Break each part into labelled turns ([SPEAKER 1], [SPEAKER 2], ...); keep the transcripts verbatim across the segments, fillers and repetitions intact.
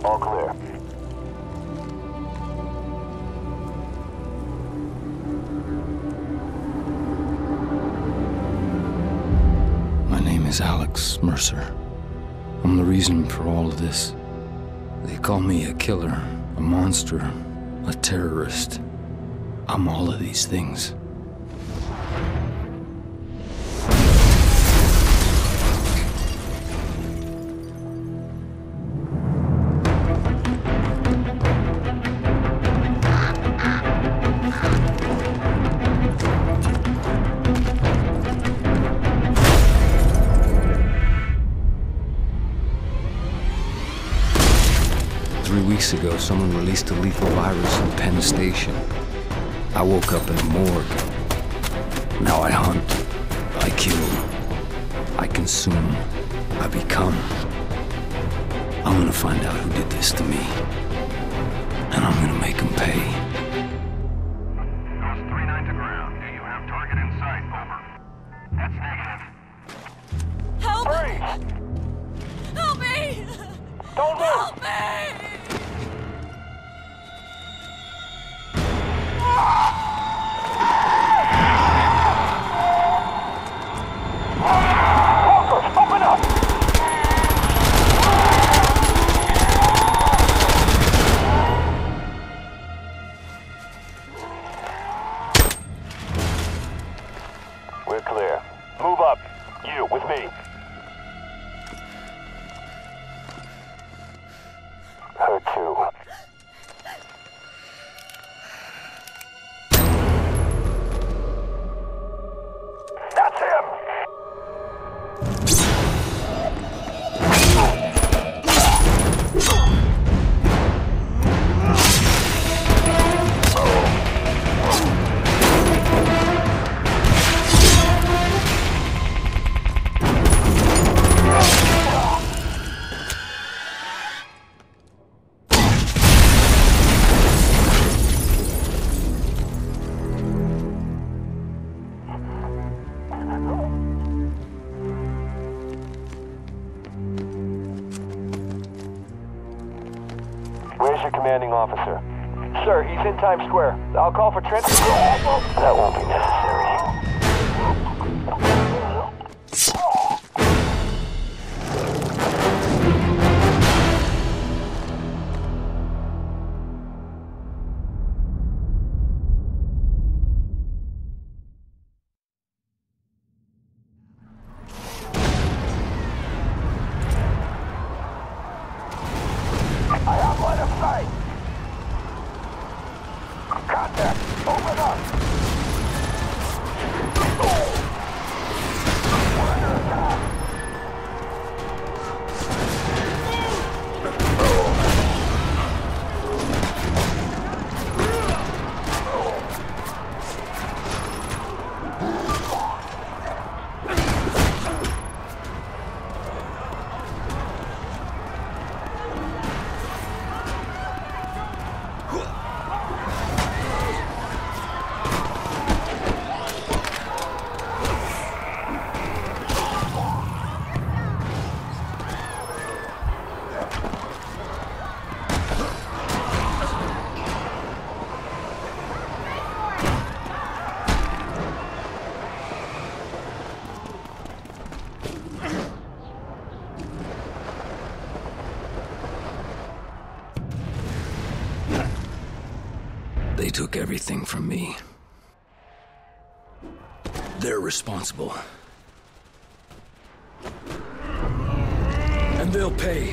[SPEAKER 1] All clear.
[SPEAKER 2] My name is Alex Mercer. I'm the reason for all of this. They call me a killer, a monster, a terrorist. I'm all of these things. Three weeks ago, someone released a lethal virus in Penn Station. I woke up in a morgue. Now I hunt. I kill. I consume. I become. I'm gonna find out who did this to me. And I'm gonna make them pay.
[SPEAKER 1] Ghost three nine to ground. Do you have target in sight? Over. That's negative.
[SPEAKER 3] Help!
[SPEAKER 1] Freeze!
[SPEAKER 3] Help me!
[SPEAKER 1] Don't move!
[SPEAKER 3] Help me!
[SPEAKER 1] Walkers, open up! We're clear. Move up. You, with me. Her too. That's him! Where's your commanding officer? Sir, he's in Times Square. I'll call for transport. That won't be necessary. I have line of sight. Contact. Open up. We're under attack.
[SPEAKER 2] They took everything from me. They're responsible. And they'll pay.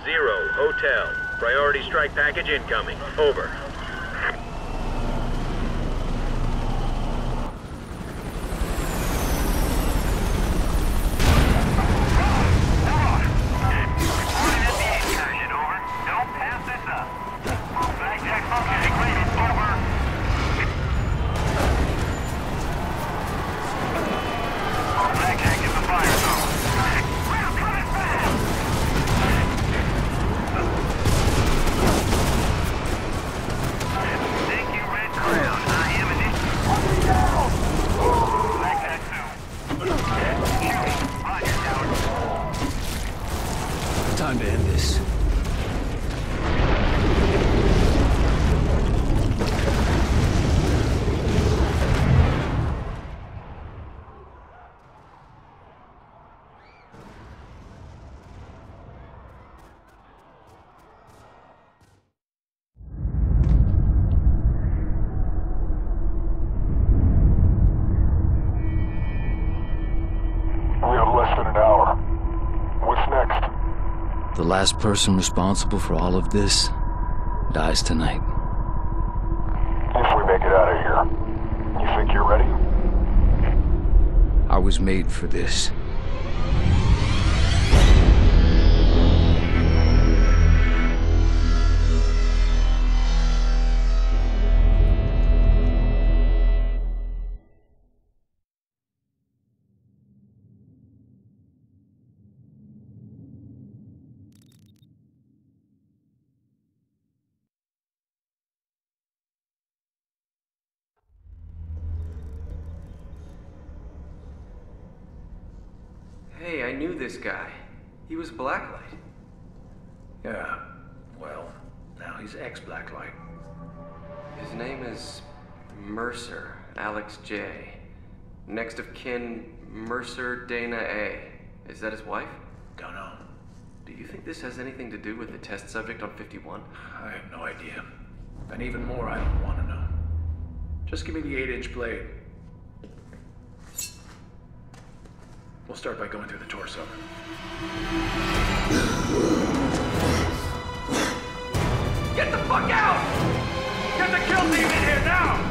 [SPEAKER 3] Zero, Hotel. Priority strike package incoming. Over.
[SPEAKER 2] Time to end this.
[SPEAKER 1] We have less than an hour. What's next?
[SPEAKER 2] The last person responsible for all of this dies tonight.
[SPEAKER 1] If we make it out of here, you think you're ready?
[SPEAKER 2] I was made for this.
[SPEAKER 4] Hey, I knew this guy. He was Blacklight.
[SPEAKER 5] Yeah, well, now he's ex-Blacklight.
[SPEAKER 4] His name is Mercer, Alex J. Next of kin, Mercer Dana A. Is that his wife?
[SPEAKER 5] Don't know.
[SPEAKER 4] Do you think this has anything to do with the test subject on fifty-one?
[SPEAKER 5] I have no idea. And even more, I don't want to know. Just give me the eight-inch blade. We'll start by going through the torso.
[SPEAKER 3] Get the fuck out! Get the kill team in here now!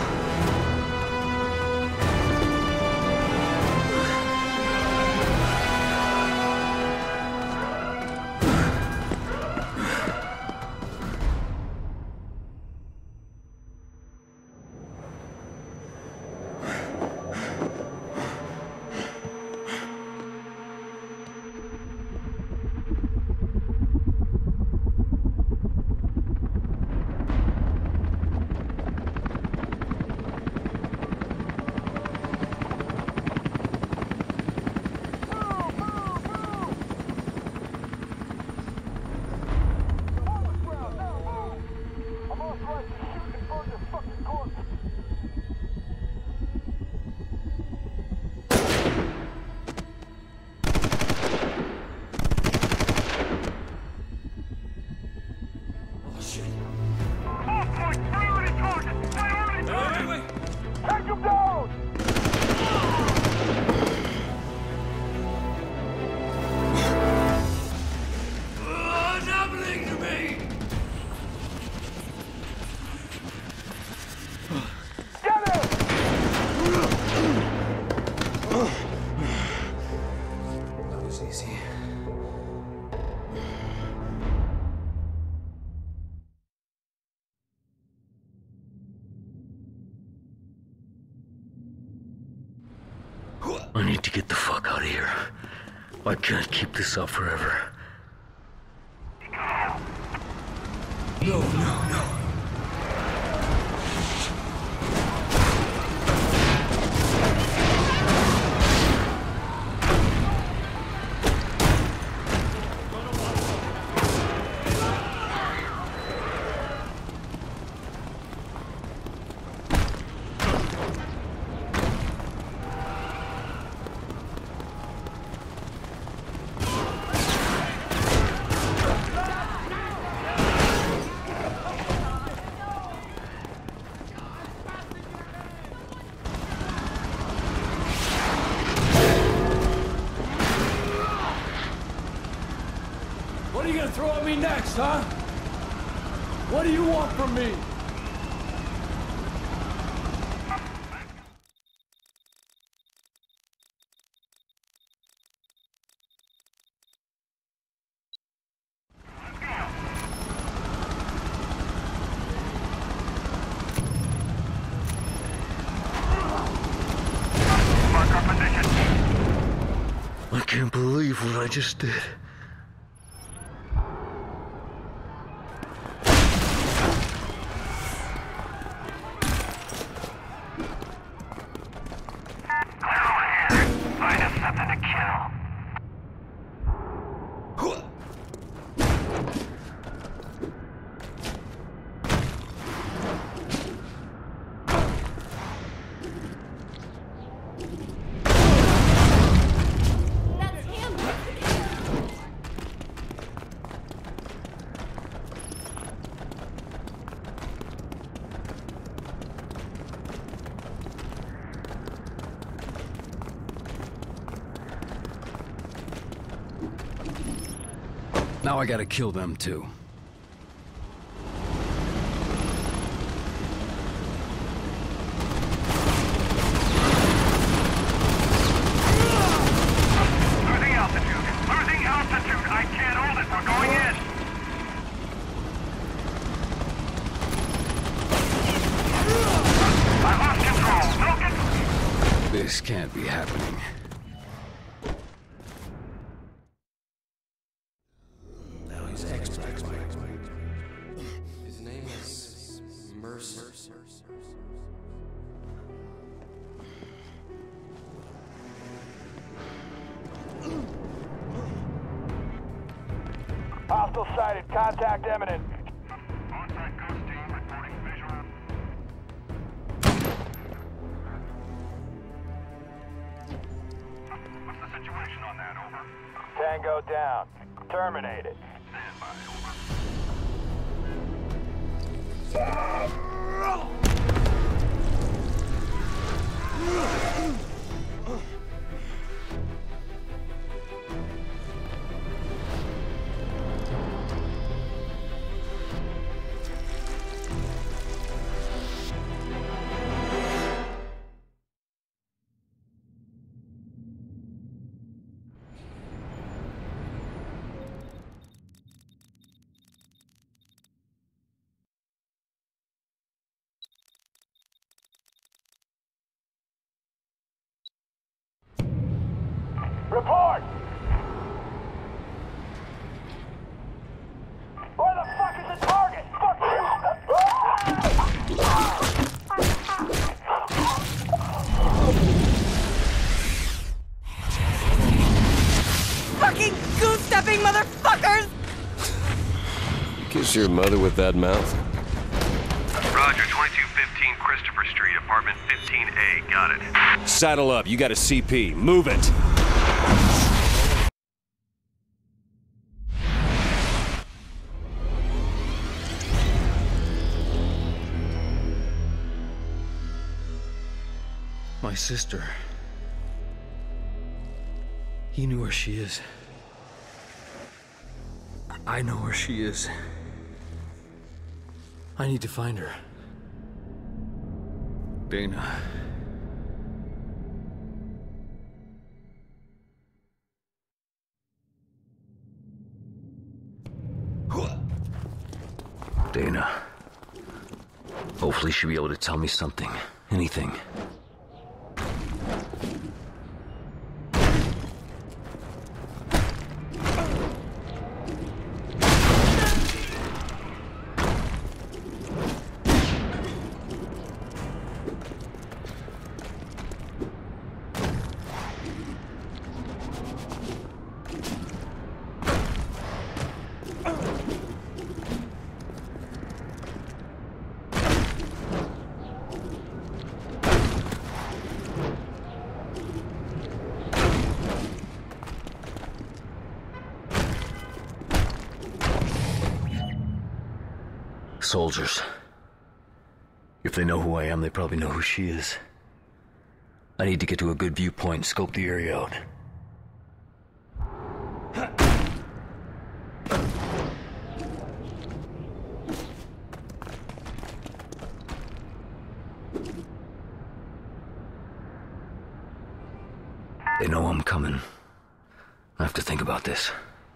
[SPEAKER 6] I need to get the fuck out of here. I can't keep this up forever.
[SPEAKER 2] No, no, no.
[SPEAKER 7] throw at me next, huh? What do you want from me?
[SPEAKER 6] I can't believe what I just did.
[SPEAKER 2] Now I gotta kill them too.
[SPEAKER 3] Losing altitude! Losing altitude! I can't hold it! We're going in! I lost control! No control!
[SPEAKER 2] This can't be happening.
[SPEAKER 4] His name is Mercer.
[SPEAKER 1] Hostile sighted. Contact imminent.
[SPEAKER 3] On-site ghost team reporting visual. What's the situation on that, over?
[SPEAKER 1] Tango down. Terminated.
[SPEAKER 3] Stand by, over.
[SPEAKER 1] Report! Where the fuck is the target? Fuck you!
[SPEAKER 8] Fucking goose-stepping motherfuckers!
[SPEAKER 9] Kiss your mother with that mouth?
[SPEAKER 3] Roger, twenty-two fifteen Christopher Street, apartment fifteen A. Got it.
[SPEAKER 9] Saddle up, you got a C P. Move it!
[SPEAKER 2] My sister. He knew where she is. I know where she is. I need to find her. Dana. Dana. Hopefully she'll be able to tell me something. Anything. Soldiers. If they know who I am, they probably know who she is. I need to get to a good viewpoint and scope the area out.
[SPEAKER 6] They know I'm coming. I have to think about this.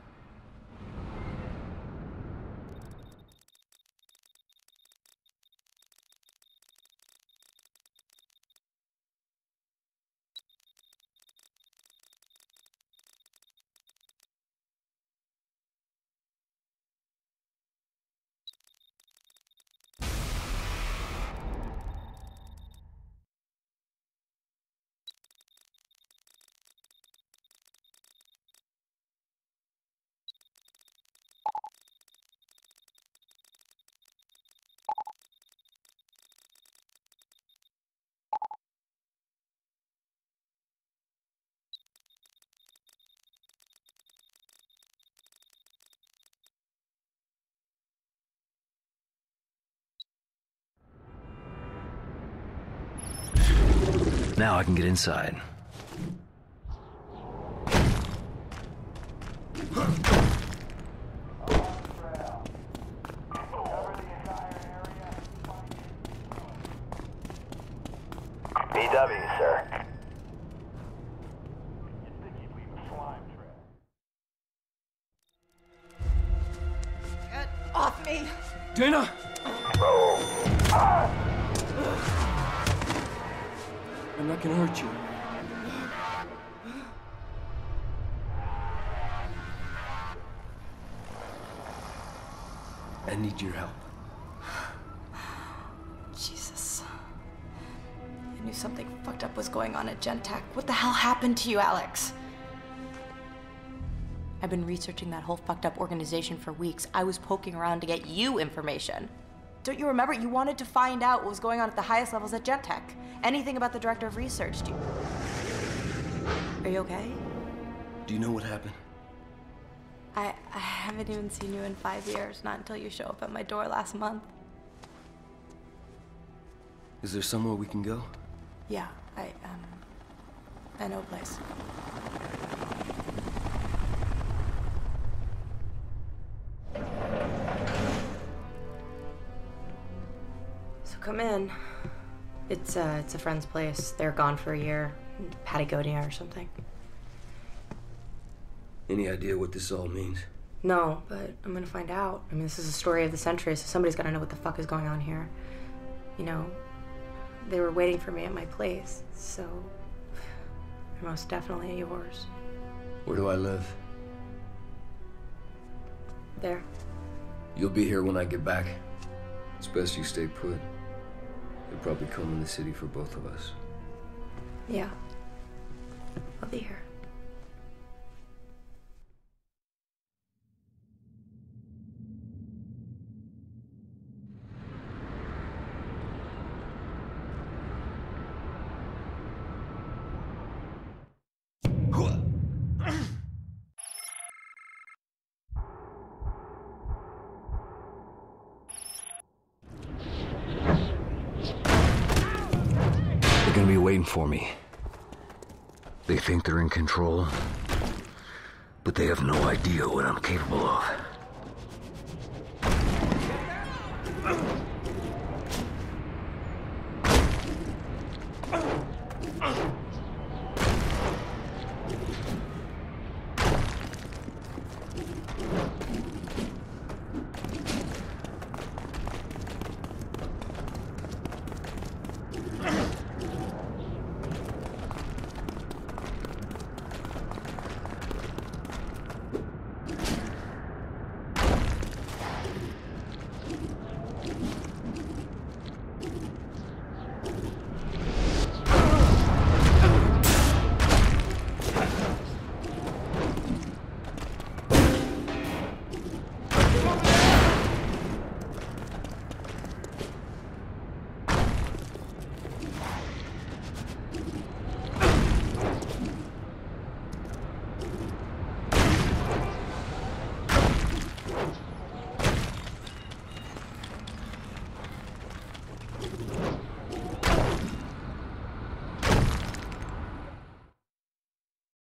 [SPEAKER 6] Now I can get inside.
[SPEAKER 1] B W, sir.
[SPEAKER 8] Get off me!
[SPEAKER 7] Dana! I'm not gonna hurt you.
[SPEAKER 2] I need your help.
[SPEAKER 8] Jesus. I knew something fucked up was going on at Gentek. What the hell happened to you, Alex? I've been researching that whole fucked up organization for weeks. I was poking around to get you information. Don't you remember? You wanted to find out what was going on at the highest levels at Gentek. Anything about the director of research. Do you... Are you okay?
[SPEAKER 2] Do you know what happened?
[SPEAKER 8] I, I haven't even seen you in five years, not until you show up at my door last month.
[SPEAKER 2] Is there somewhere we can go?
[SPEAKER 8] Yeah, I, um, I know a place. So come in. It's, uh, it's a friend's place. They're gone for a year. Patagonia or something.
[SPEAKER 2] Any idea what this all means?
[SPEAKER 8] No, but I'm gonna find out. I mean, this is a story of the century, so somebody's gotta know what the fuck is going on here. You know, they were waiting for me at my place, so they're most definitely yours.
[SPEAKER 2] Where do I live?
[SPEAKER 8] There.
[SPEAKER 2] You'll be here when I get back. It's best you stay put. They'll probably come in the city for both of us.
[SPEAKER 8] Yeah. I'll be here.
[SPEAKER 6] They're gonna be waiting for me. They think they're in control, but they have no idea what I'm capable of.